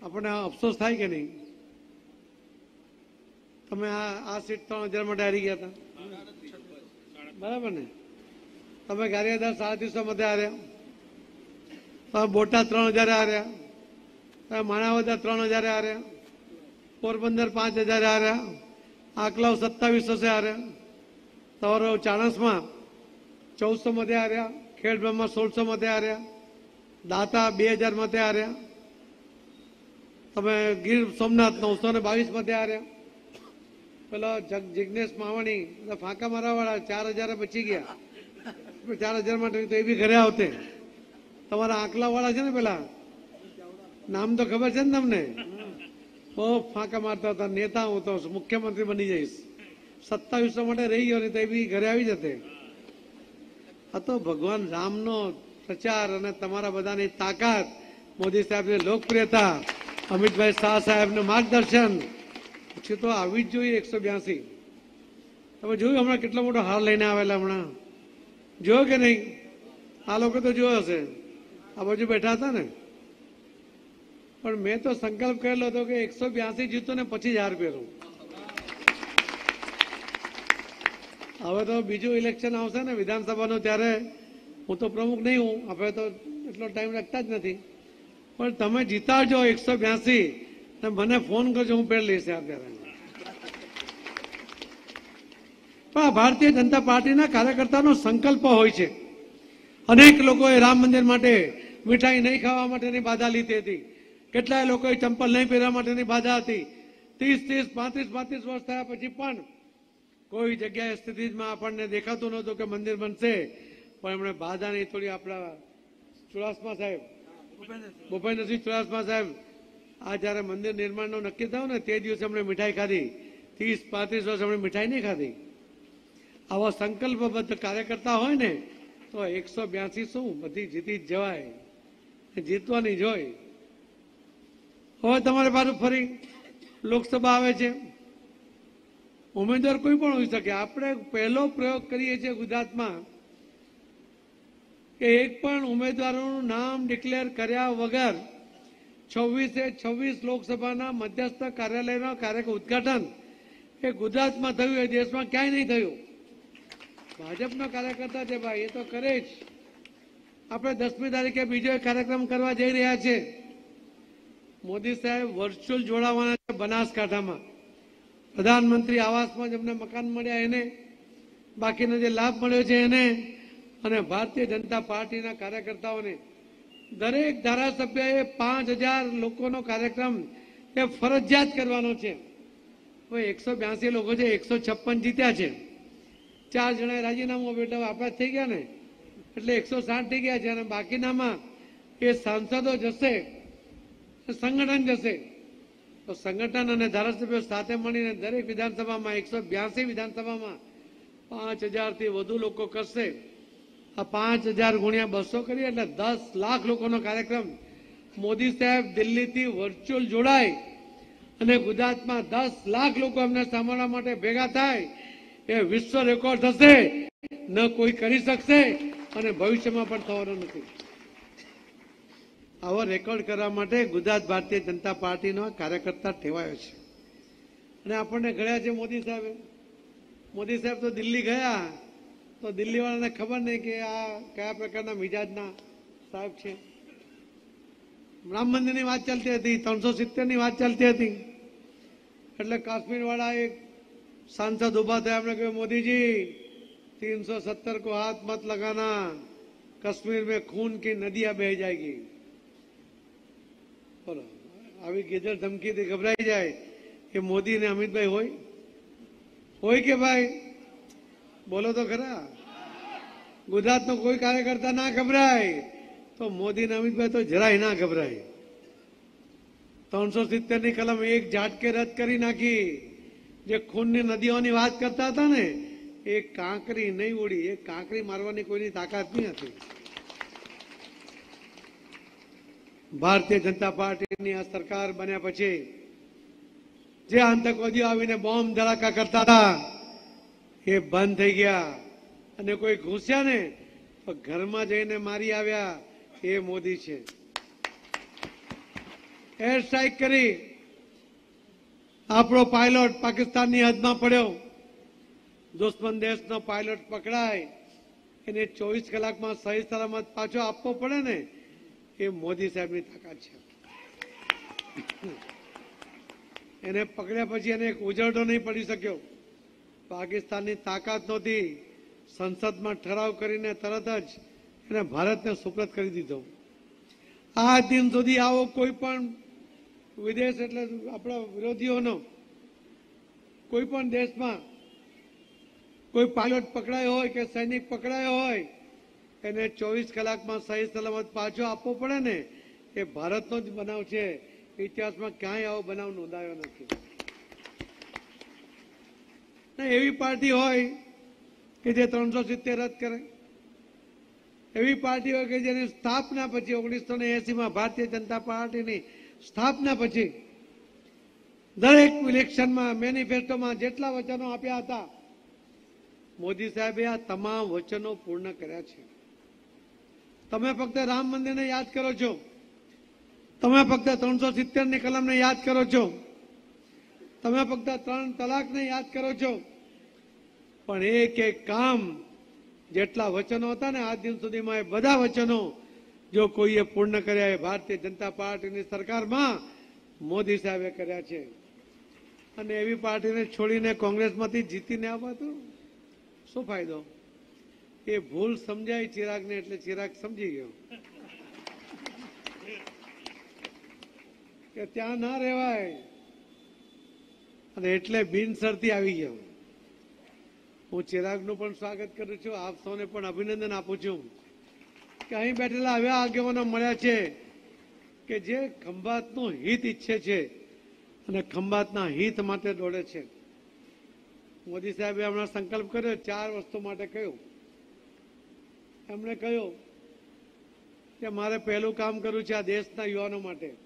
આપણને અફસોસ થાય કે નહીં? તમે આ સીટ 3000 માટે હારી ગયા હતા, બરાબર ને? તમે ગારિયાધાર 3700 મતે હાર્યા, તમે બોટાદ 3000 હાર્યા, તમે માણાવદર 3000 હાર્યા, પોરબંદર 5000 હાર્યા, આકલાવ 2700 હાર્યા, તમારો ચાણસમાં 1400 મતે હાર્યા, ખેડબ્રહ્મા 1600 મતે હાર્યા, દાતા 2000 મતે હાર્યા, તમે ગીર સોમનાથ 922 મતે હાર્યા, પેલો જિગ્નેશ માવાણી ફાંકા મારવાવાળા 4000 બચી ગયા, 4000 માટે તો એ બી ઘરે આવતે. તમારા આંકલા વાળા છે ને, પેલા નામ તો ખબર છે ને તમને? બહુ ફાંકા મારતા હતા, નેતા હું તો મુખ્યમંત્રી બની જઈશ, 2700 માટે રહી ગયો ને તો એ બી ઘરે આવી જતે. આ તો ભગવાન રામનો પ્રચાર અને તમારા બધાની તાકાત, મોદી સાહેબની લોકપ્રિયતા, અમિતભાઈ શાહ સાહેબનું માર્ગદર્શન, પછી તો આવી જ જોઈએ. 182 તમે જોયું હમણાં કેટલો મોટો હાર લઈને આવેલા, હમણાં જોયો કે નહીં? આ લોકો તો જોયો હશે, આ બાજુ બેઠા હતા ને. પણ મેં તો સંકલ્પ કરેલો હતો કે 182 જીતો ને પછી જ હાર પહેરું. હવે તો બીજું ઇલેક્શન આવશે ને વિધાનસભાનું, ત્યારે હું તો પ્રમુખ નહીં હું, આપણે તો એટલો ટાઈમ રાખતા જ નથી. પણ તમે જીતાડજો 182 ને મને ફોન કરજો, હું પહેરી લઈશ અત્યારે. પણ ભારતીય જનતા પાર્ટીના કાર્યકર્તાનો સંકલ્પ હોય છે. અનેક લોકોએ રામ મંદિર માટે મીઠાઈ નહીં ખાવા માટેની બાધા લીધી હતી, કેટલાય લોકોએ ચંપલ નહીં પહેરવા માટેની બાધા હતી. 30 35 વર્ષ થયા પછી પણ કોઈ જગ્યાએ સ્થિતિમાં આપણને દેખાતું નહોતું કે મંદિર બનશે, પણ એમણે બાધાની થોડી, આપણા ચુડાસમા સાહેબ, ભૂપેન્દ્રસિંહ ચુડાસમા સાહેબ, આ જયારે મંદિર નિર્માણનું નક્કી થયું ને તે દિવસે એમણે મીઠાઈ ખાધી. 30 35 વર્ષ એમણે મીઠાઈ નહીં ખાધી. આવા સંકલ્પબદ્ધ કાર્યકર્તા હોય ને તો 182 શું બધી જીતી જ જવાય, જીતવાની જ હોય. હવે તમારે પાછું ફરી લોકસભા આવે છે, ઉમેદવાર કોઈ પણ હોઈ શકે. આપણે પહેલો પ્રયોગ કરીએ છીએ ગુજરાતમાં કે એક પણ ઉમેદવારોનું નામ ડિક્લેર કર્યા વગર 26 લોકસભાના મધ્યસ્થ કાર્યાલયના ઉદઘાટન એ ગુજરાતમાં થયું, એ દેશમાં ક્યાંય નહીં થયું. ભાજપનો કાર્યકર્તા છે ભાઈ, એ તો કરે જ. આપણે 10મી તારીખે બીજો એક કાર્યક્રમ કરવા જઈ રહ્યા છે. મોદી સાહેબ વર્ચ્યુઅલ જોડાવાના છે બનાસકાંઠામાં. પ્રધાનમંત્રી આવાસમાં જેમને મકાન મળ્યા એને, બાકીનો જે લાભ મળ્યો છે એને, અને ભારતીય જનતા પાર્ટીના કાર્યકર્તાઓને દરેક ધારાસભ્યએ 5000 લોકોનો કાર્યક્રમ એ ફરજિયાત કરવાનો છે. હવે 182 લોકો છે, 156 જીત્યા છે, 4 જણાએ રાજીનામું બેઠા આપણા થઈ ગયા ને, એટલે 160 થઈ ગયા છે. અને બાકીનામાં એ સાંસદો જશે, સંગઠન જશે. તો સંગઠન અને ધારાસભ્યો સાથે મળીને દરેક વિધાનસભામાં 182 વિધાનસભામાં 5000 થી વધુ લોકો કરશે. આ 5000 ગુણ્યા 200 કરીએ એટલે 10 લાખ લોકોનો કાર્યક્રમ. મોદી સાહેબ દિલ્હીથી વર્ચ્યુઅલ જોડાય અને ગુજરાતમાં 10 લાખ લોકો એમને સાંભળવા માટે ભેગા થાય, એ વિશ્વ રેકોર્ડ થશે, ન કોઈ કરી શકશે અને ભવિષ્યમાં પણ થવાનો નથી. આવો રેકોર્ડ કરવા માટે ગુજરાત ભારતીય જનતા પાર્ટીનો કાર્યકર્તા ઠેવાયો છે. અને આપણને ઘડ્યા છે મોદી સાહેબે. મોદી સાહેબ તો દિલ્હી ગયા તો દિલ્હી વાળાને ખબર નહીં કે આ કયા પ્રકારના મિજાજના સાહેબ છે. રામ મંદિરની વાત ચાલતી હતી, 370ની વાત ચાલતી હતી, એટલે કાશ્મીર વાળા એક सांसद उभा थे, हमने कहा मोदी जी 370 को हाथ मत लगाना, कश्मीर में खून की नदियां बह जाएगी. बोलो अभी गेजर धमकी थी, घबराई जाए कि मोदी ने अमितभाई होय के भाई बोलो तो खरा. गुजरात नो कोई कार्यकर्ता ना घबराय तो मोदी ने अमितभाई तो જરાય ના ઘબરાય. 370 ની કલમ એક ઝાટકે રદ કરી નાખી. જે ખૂનની નદીઓની વાત કરતા હતા ને, એ કાંકરી નહીં ઉડી, એ કાંકરી મારવાની કોઈની તાકાત નહીં હતી. ભારતીય જનતા પાર્ટીની આ સરકાર બન્યા પછી જે આતંકવાદીઓ આવીને બોમ્બ ધડાકા કરતા હતા એ બંધ થઈ ગયા, અને કોઈ ઘૂસ્યા ને તો ઘરમાં જઈને મારી આવ્યા, એ મોદી છે. એર સ્ટ્રાઇક કરી આપણો પાયલોટ પાકિસ્તાનની હદમાં પડ્યો, દુશ્મન દેશનો પાયલોટ પકડાય એને 24 કલાકમાં સહી સલામત પાછો આપવો પડે ને, એ મોદી સાહેબની તાકાત છે. એને પકડ્યા પછી એને એક ઉજરડો નહીં પડી શક્યો. પાકિસ્તાનની તાકાત નહોતી, સંસદમાં ઠરાવ કરીને તરત જ એને ભારતને સુપ્રત કરી દીધો. આ દિન સુધી આવો કોઈ પણ વિદેશ એટલે આપણા વિરોધીઓનો કોઈ પણ દેશમાં કોઈ પાયલોટ પકડાયો હોય કે સૈનિક પકડાયો હોય એને 24 કલાકમાં સહી સલામત પાછો આપવો પડે ને, એ ભારતનો જ બનાવ છે. ઇતિહાસમાં ક્યાંય આવો બનાવ નોંધાયો નથી. એવી પાર્ટી હોય કે જે 370 રદ કરે, એવી પાર્ટી હોય કે જેની સ્થાપના પછી 1980માં ભારતીય જનતા પાર્ટીની સ્થાપના પછી દરેક ઇલેક્શનમાં મેનિફેસ્ટોમાં જેટલા વચનો આપ્યા હતા મોદી સાહેબે આ તમામ વચનો પૂર્ણ કર્યા છે. તમે ફક્ત રામ મંદિરને યાદ કરો છો, તમે ફક્ત 370ની કલમને યાદ કરો છો, તમે ફક્ત 3 તલાકને યાદ કરો છો, પણ એક એક કામ જેટલા વચનો હતા ને આજ દિન સુધીમાં એ બધા વચનો જો કોઈએ પૂર્ણ કર્યા એ ભારતીય જનતા પાર્ટીની સરકારમાં મોદી સાહેબે કર્યા છે. અને એવી પાર્ટીને છોડીને કોંગ્રેસમાંથી જીતીને આવતું શું ફાયદો? એ ભૂલ સમજાય ચિરાગને એટલે ચિરાગ સમજી ગયો કે ત્યાં ના રહેવાય અને એટલે બિનશરતી આવી ગયો. હું ચિરાગનું પણ સ્વાગત કરું છું, આપ સૌને પણ અભિનંદન આપું છું કે અહીં બેઠેલા એવા આગેવાનો મળ્યા છે કે જે ખંભાતનું હિત ઈચ્છે છે અને ખંભાતના હિત માટે દોડે છે. મોદી સાહેબે હમણાં સંકલ્પ કર્યો, 4 વસ્તુ માટે કહ્યું. એમણે કહ્યું કે મારે પહેલું કામ કરવું છે આ દેશના યુવાનો માટે.